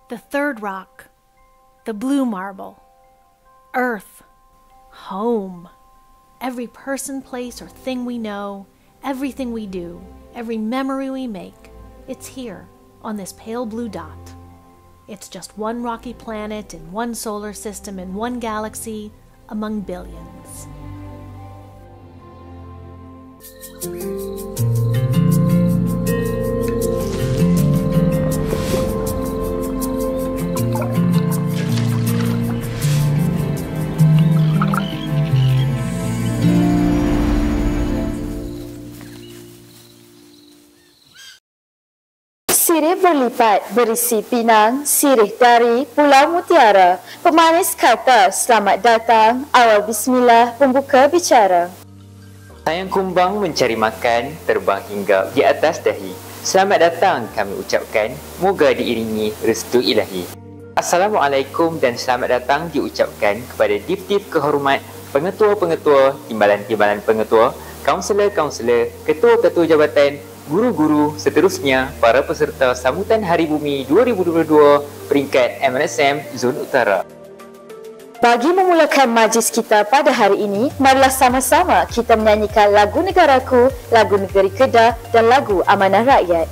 The third rock, the blue marble, Earth, home. Every person, place, or thing we know, everything we do, every memory we make, it's here on this pale blue dot. It's just one rocky planet in one solar system in one galaxy among billions. Sirih berlipat berisi pinang, sirih dari Pulau Mutiara. Pemanis kata selamat datang, awal bismillah pembuka bicara. Sayang kumbang mencari makan, terbang hingga di atas dahi. Selamat datang kami ucapkan, moga diiringi restu ilahi. Assalamualaikum dan selamat datang diucapkan kepada dif-dif kehormat, pengetua-pengetua, timbalan-timbalan pengetua, kaunselor-kaunselor, ketua-ketua jabatan, guru-guru, seterusnya para peserta Sambutan Hari Bumi 2022 peringkat MNSM Zon Utara. Bagi memulakan majlis kita pada hari ini, marilah sama-sama kita menyanyikan lagu Negaraku, lagu Negeri Kedah dan lagu Amanah Rakyat.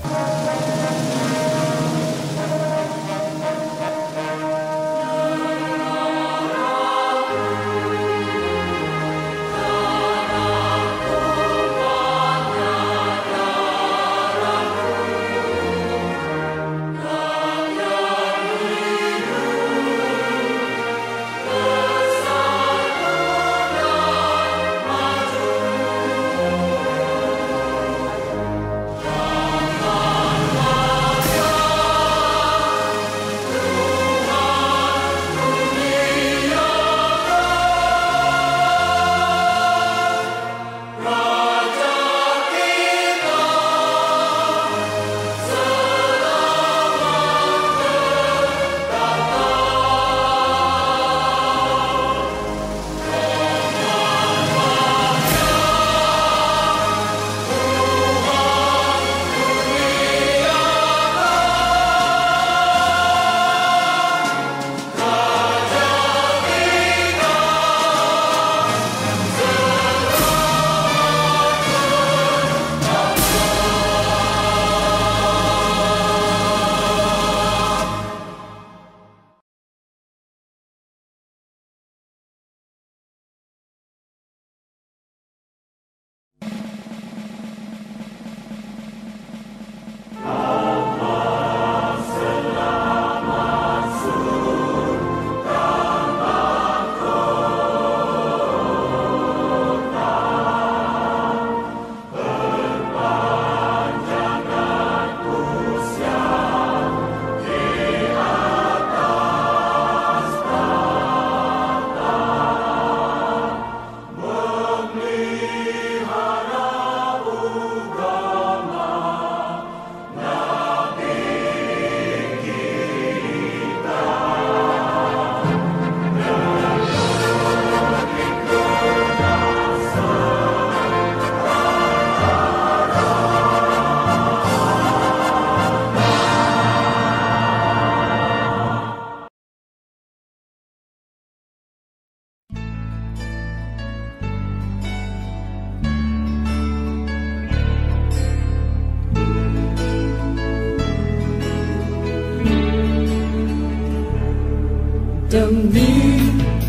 Demi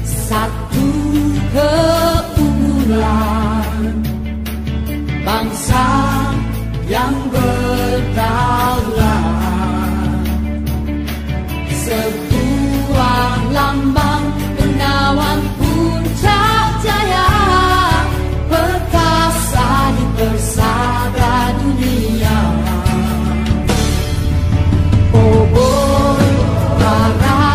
satu keunggulan bangsa yang berdaulat, sebuah lambang penawan puncak jaya, perkasa di persada dunia. Obor para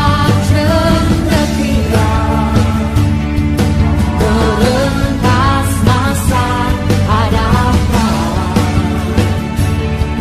terlintas masa hadapan.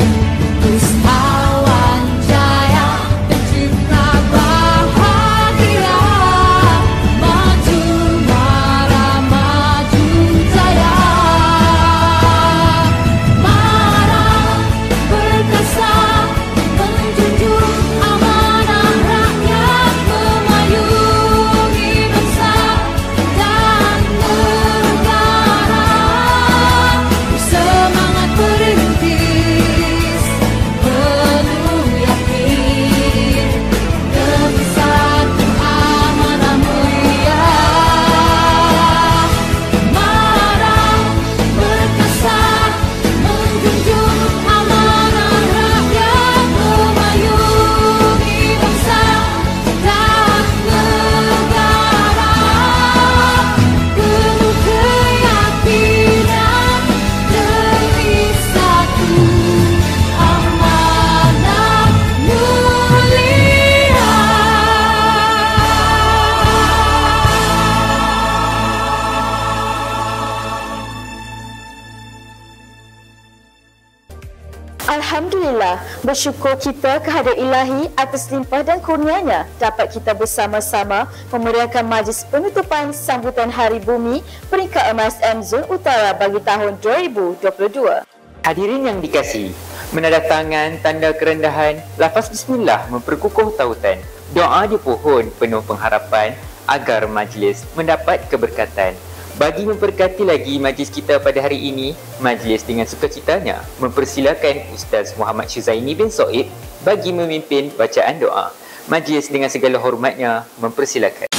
Bersyukur kita kehadrat Ilahi atas limpah dan kurnianya dapat kita bersama-sama memeriahkan majlis penutupan sambutan Hari Bumi peringkat MSM Zon Utara bagi tahun 2022. Hadirin yang dikasihi, menandatangan tanda kerendahan, lafaz bismillah memperkukuh tautan. Doa di pohon penuh pengharapan agar majlis mendapat keberkatan. Bagi memberkati lagi majlis kita pada hari ini, majlis dengan sukacitanya mempersilakan Ustaz Muhammad Syuzaini bin Soib bagi memimpin bacaan doa. Majlis dengan segala hormatnya mempersilakan.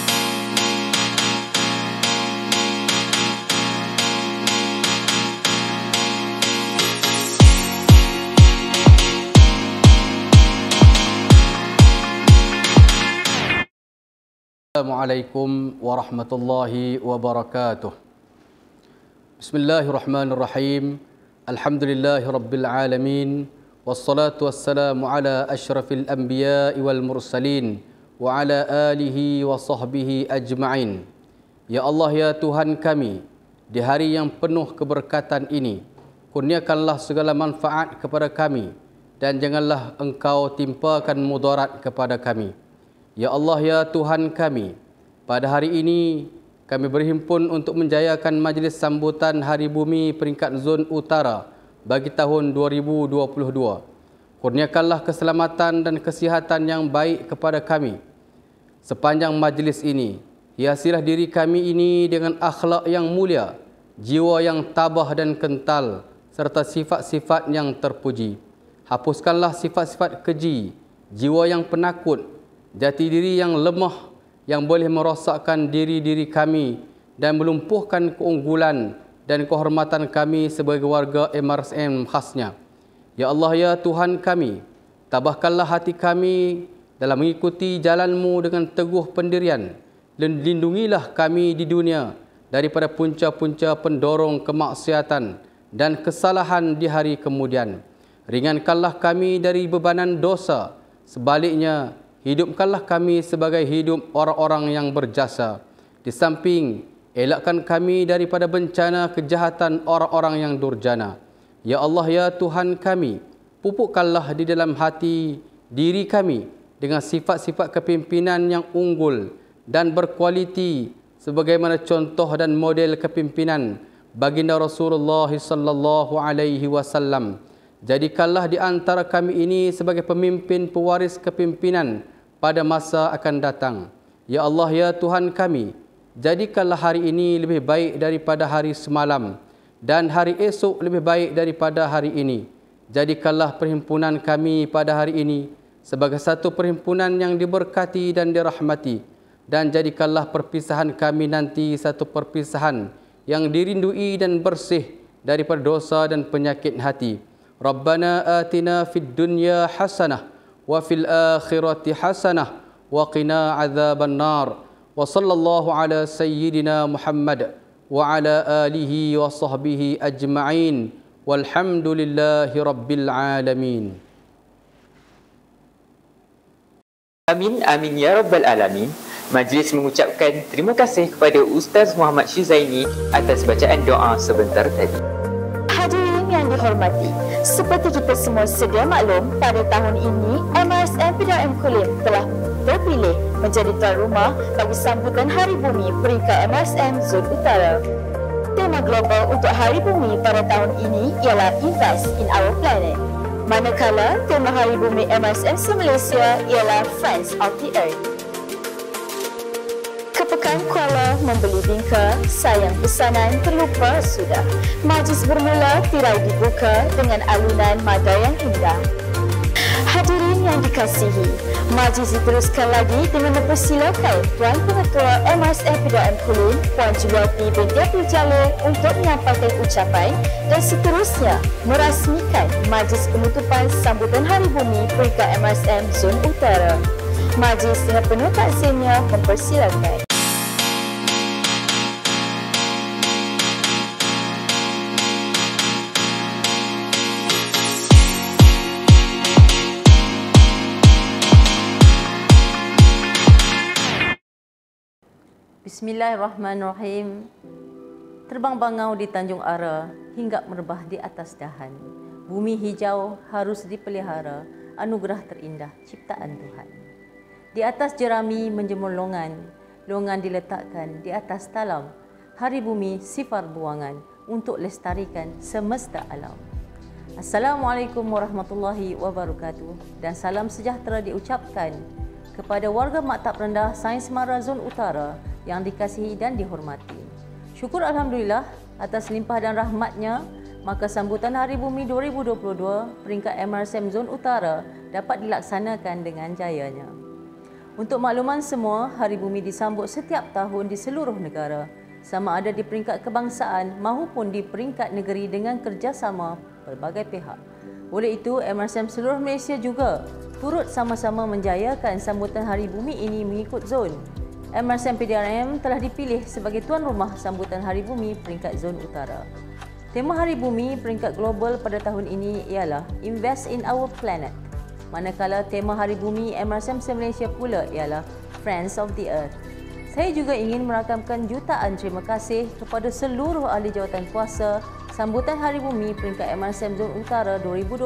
Assalamualaikum warahmatullahi wabarakatuh. Bismillahirrahmanirrahim. Alhamdulillahi rabbil alamin. Wassalatu wassalamu ala asyrafil anbiya'i wal mursalin wa ala alihi wa sahbihi ajma'in. Ya Allah, ya Tuhan kami, di hari yang penuh keberkatan ini, kurniakanlah segala manfaat kepada kami dan janganlah Engkau timpakan mudarat kepada kami. Ya Allah, ya Tuhan kami, pada hari ini kami berhimpun untuk menjayakan majlis sambutan Hari Bumi peringkat Zon Utara bagi tahun 2022. Kurniakanlah keselamatan dan kesihatan yang baik kepada kami sepanjang majlis ini. Hiasilah diri kami ini dengan akhlak yang mulia, jiwa yang tabah dan kental, serta sifat-sifat yang terpuji. Hapuskanlah sifat-sifat keji, jiwa yang penakut, jati diri yang lemah yang boleh merosakkan diri-diri kami dan melumpuhkan keunggulan dan kehormatan kami sebagai warga MRSM khasnya. Ya Allah, ya Tuhan kami, tabahkanlah hati kami dalam mengikuti jalan-Mu dengan teguh pendirian dan lindungilah kami di dunia daripada punca-punca pendorong kemaksiatan dan kesalahan di hari kemudian. Ringankanlah kami dari bebanan dosa. Sebaliknya, hidupkanlah kami sebagai hidup orang-orang yang berjasa. Di samping, elakkan kami daripada bencana kejahatan orang-orang yang durjana. Ya Allah, ya Tuhan kami, pupukkanlah di dalam hati diri kami dengan sifat-sifat kepimpinan yang unggul dan berkualiti sebagaimana contoh dan model kepimpinan baginda Rasulullah sallallahu alaihi wasallam. Jadikanlah di antara kami ini sebagai pemimpin pewaris kepimpinan pada masa akan datang. Ya Allah, ya Tuhan kami, jadikanlah hari ini lebih baik daripada hari semalam dan hari esok lebih baik daripada hari ini. Jadikanlah perhimpunan kami pada hari ini sebagai satu perhimpunan yang diberkati dan dirahmati, dan jadikanlah perpisahan kami nanti satu perpisahan yang dirindui dan bersih daripada dosa dan penyakit hati. Rabbana atina fid dunya hasanah wa fil akhirati hasanah wa qina adzaban nar. Wa sallallahu ala sayyidina Muhammad wa ala alihi wa sahbihi ajma'in. Walhamdulillahi rabbil alamin. Amin, amin ya rabbal alamin. Majlis mengucapkan terima kasih kepada Ustaz Muhammad Syuzaini atas bacaan doa sebentar tadi. Hadirin yang dihormati, seperti kita semua sedia maklum, pada tahun ini MRSM PDRM Kulim telah terpilih menjadi tuan rumah bagi sambutan Hari Bumi peringkat MRSM Zon Utara. Tema global untuk Hari Bumi pada tahun ini ialah Invest in Our Planet. Manakala tema Hari Bumi MRSM se-Malaysia ialah Friends of the Earth. Kepekaan Kuala membeli bingka, sayang pesanan terlupa sudah. Majlis bermula, tirai dibuka dengan alunan mada yang indah. Hadirin yang dikasihi, majlis diteruskan lagi dengan mempersilakan Tuan Pengetua MRSM PDRM Kulim, Puan Juliati binti Abdul Jalil untuk menyampaikan ucapan dan seterusnya merasmikan majlis penutupan sambutan Hari Bumi peringkat MRSM Zon Utara. Majlis dengan penuh takzimnya mempersilakan. Bismillahirrahmanirrahim. Terbang bangau di Tanjung Ara hingga merebah di atas dahan. Bumi hijau harus dipelihara, anugerah terindah ciptaan Tuhan. Di atas jerami menjemur longan, longan diletakkan di atas talam. Hari bumi sifar buangan untuk lestarikan semesta alam. Assalamualaikum warahmatullahi wabarakatuh dan salam sejahtera diucapkan kepada warga Maktab Rendah Sains Mara Zon Utara yang dikasihi dan dihormati. Syukur Alhamdulillah atas limpah dan rahmatnya, maka sambutan Hari Bumi 2022 peringkat MRSM Zon Utara dapat dilaksanakan dengan jayanya. Untuk makluman semua, Hari Bumi disambut setiap tahun di seluruh negara, sama ada di peringkat kebangsaan maupun di peringkat negeri dengan kerjasama pelbagai pihak. Oleh itu, MRSM seluruh Malaysia juga turut sama-sama menjayakan sambutan Hari Bumi ini mengikut zon. MRSM PDRM telah dipilih sebagai tuan rumah sambutan Hari Bumi peringkat Zon Utara. Tema Hari Bumi peringkat global pada tahun ini ialah Invest in Our Planet. Manakala tema Hari Bumi MRSM Malaysia pula ialah Friends of the Earth. Saya juga ingin merakamkan jutaan terima kasih kepada seluruh ahli jawatan kuasa sambutan Hari Bumi peringkat MRSM Zon Utara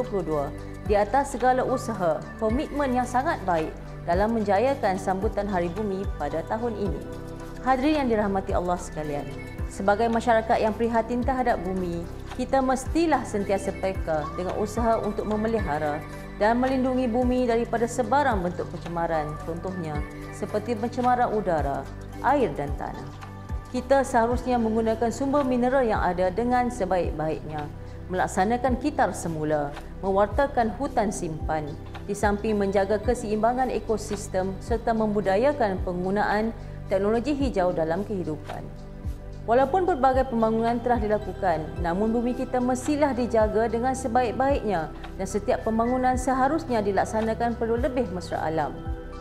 2022 di atas segala usaha, komitmen yang sangat baik dalam menjayakan sambutan Hari Bumi pada tahun ini. Hadirin yang dirahmati Allah sekalian, sebagai masyarakat yang prihatin terhadap bumi, kita mestilah sentiasa peka dengan usaha untuk memelihara dan melindungi bumi daripada sebarang bentuk pencemaran, contohnya seperti pencemaran udara, air dan tanah. Kita seharusnya menggunakan sumber mineral yang ada dengan sebaik-baiknya, melaksanakan kitar semula, mewartakan hutan simpan, di samping menjaga keseimbangan ekosistem serta membudayakan penggunaan teknologi hijau dalam kehidupan. Walaupun pelbagai pembangunan telah dilakukan, namun bumi kita mestilah dijaga dengan sebaik-baiknya dan setiap pembangunan seharusnya dilaksanakan perlu lebih mesra alam.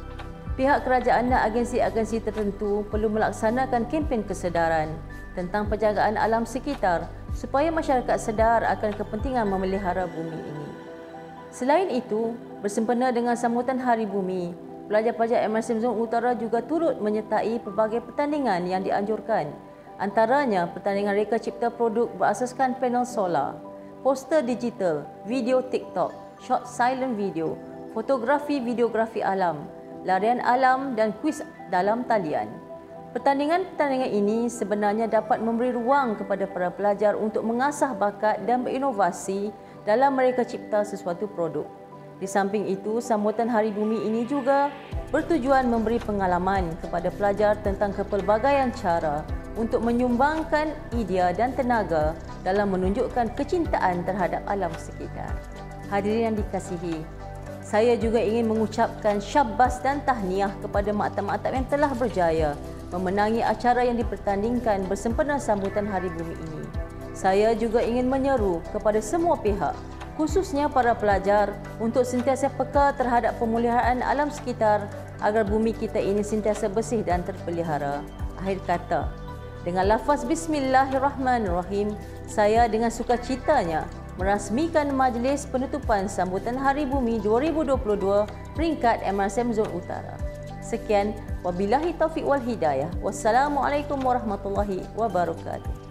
Pihak kerajaan dan agensi-agensi tertentu perlu melaksanakan kempen kesedaran tentang penjagaan alam sekitar supaya masyarakat sedar akan kepentingan memelihara bumi ini. Selain itu, bersempena dengan sambutan Hari Bumi, pelajar-pelajar MRSM Zon Utara juga turut menyertai pelbagai pertandingan yang dianjurkan. Antaranya pertandingan reka cipta produk berasaskan panel solar, poster digital, video TikTok, short silent video, fotografi videografi alam, larian alam dan kuis dalam talian. Pertandingan-pertandingan ini sebenarnya dapat memberi ruang kepada para pelajar untuk mengasah bakat dan berinovasi dalam mereka cipta sesuatu produk. Di samping itu, sambutan Hari Bumi ini juga bertujuan memberi pengalaman kepada pelajar tentang kepelbagaian cara untuk menyumbangkan idea dan tenaga dalam menunjukkan kecintaan terhadap alam sekitar. Hadirin yang dikasihi, saya juga ingin mengucapkan syabas dan tahniah kepada maktab-maktab yang telah berjaya memenangi acara yang dipertandingkan bersempena sambutan Hari Bumi ini. Saya juga ingin menyeru kepada semua pihak, khususnya para pelajar, untuk sentiasa peka terhadap pemeliharaan alam sekitar agar bumi kita ini sentiasa bersih dan terpelihara. Akhir kata, dengan lafaz Bismillahirrahmanirrahim, saya dengan sukacitanya merasmikan majlis penutupan sambutan Hari Bumi 2022 peringkat MRSM Zon Utara. Sekian, wabillahi taufiq wal hidayah. Wassalamualaikum warahmatullahi wabarakatuh.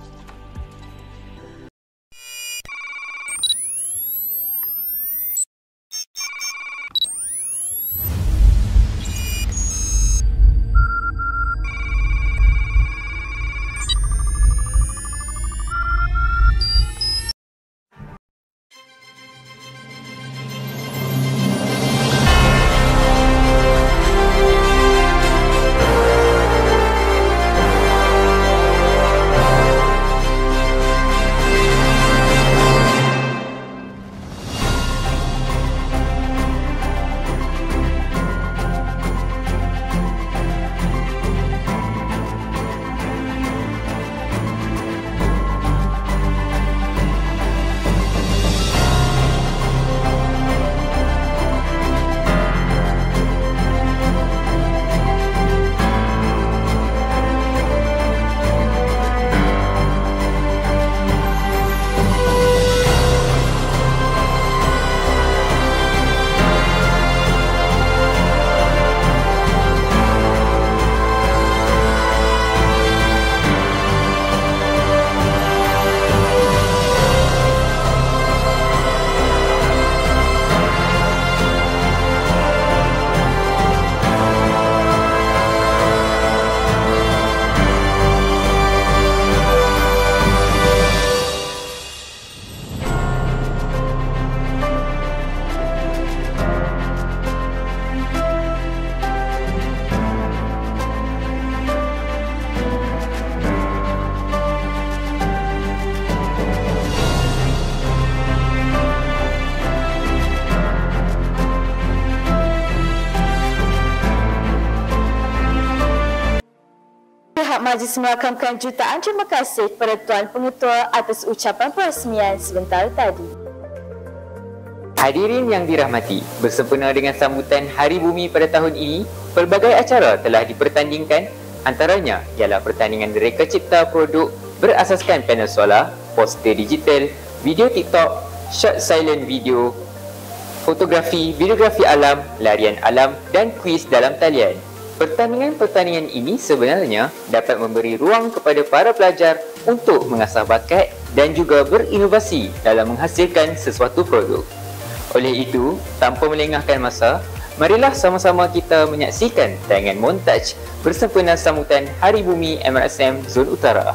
pihak majlis merakamkan jutaan terima kasih kepada Tuan Pengetua atas ucapan peresmian sebentar tadi. Hadirin yang dirahmati, bersempena dengan sambutan Hari Bumi pada tahun ini, pelbagai acara telah dipertandingkan, antaranya ialah pertandingan reka cipta produk berasaskan panel solar, poster digital, video TikTok, short silent video, fotografi, videografi alam, larian alam dan kuis dalam talian. Pertandingan-pertandingan ini sebenarnya dapat memberi ruang kepada para pelajar untuk mengasah bakat dan juga berinovasi dalam menghasilkan sesuatu produk. Oleh itu, tanpa melengahkan masa, marilah sama-sama kita menyaksikan tayangan montaj bersempena sambutan Hari Bumi MRSM Zon Utara.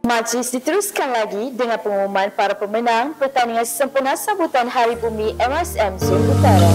Majlis diteruskan lagi dengan pengumuman para pemenang pertandingan sempena sambutan Hari Bumi MRSM Zon Utara.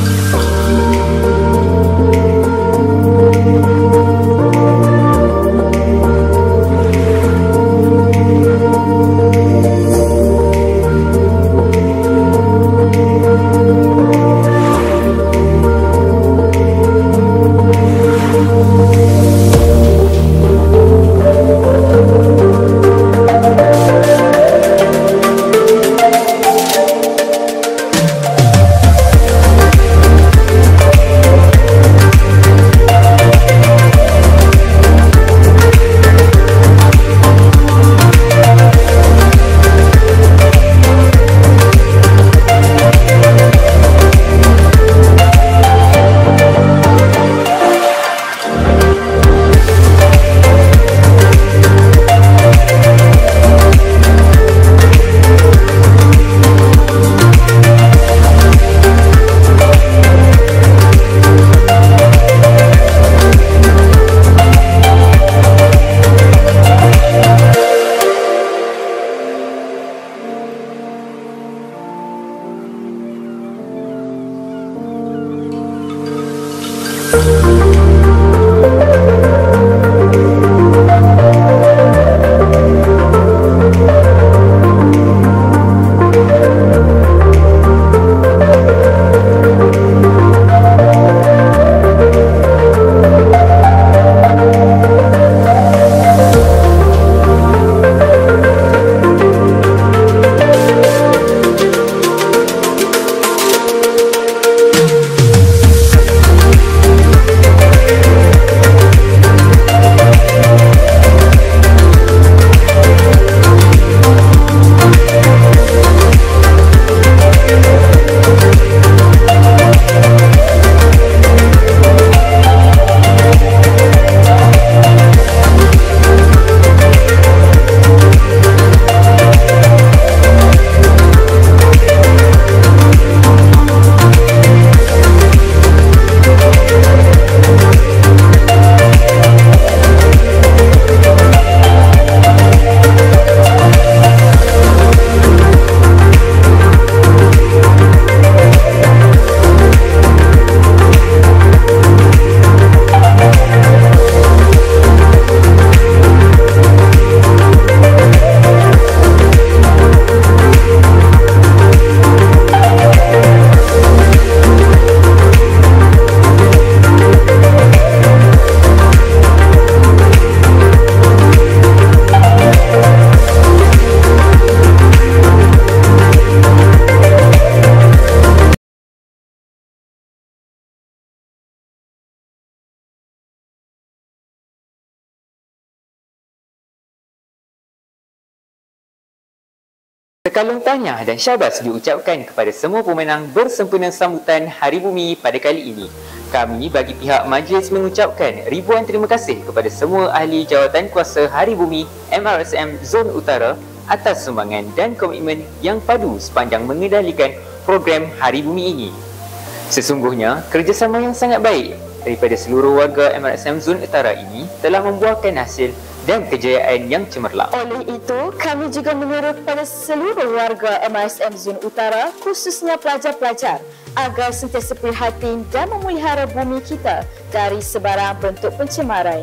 Sekalung tahniah dan syabas diucapkan kepada semua pemenang bersempena sambutan Hari Bumi pada kali ini. Kami bagi pihak majlis mengucapkan ribuan terima kasih kepada semua ahli jawatankuasa Hari Bumi MRSM Zon Utara atas sumbangan dan komitmen yang padu sepanjang mengendalikan program Hari Bumi ini. Sesungguhnya, kerjasama yang sangat baik daripada seluruh warga MRSM Zon Utara ini telah membuahkan hasil dan kejayaan yang cemerlang. Oleh itu, kami juga menyeru kepada seluruh warga MRSM Zon Utara, khususnya pelajar-pelajar, agar sentiasa prihatin dan memelihara bumi kita dari sebarang bentuk pencemaran.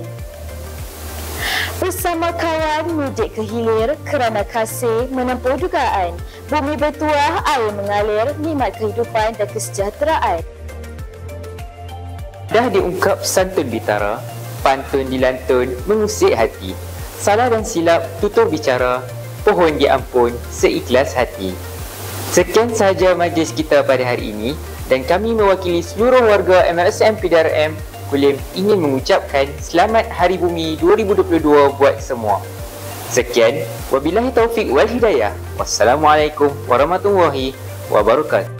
Bersama kawan mudik ke hilir kerana kasih menempuh dugaan, bumi bertuah, air mengalir, nikmat kehidupan dan kesejahteraan. Dah diungkap santun bitara, pantun dilantun mengusik hati. Salah dan silap tutur bicara, pohon diampun seikhlas hati. Sekian sahaja majlis kita pada hari ini dan kami mewakili seluruh warga MRSM PDRM Kulim ingin mengucapkan Selamat Hari Bumi 2022 buat semua. Sekian, wabillahi taufik wal hidayah. Wassalamualaikum warahmatullahi wabarakatuh.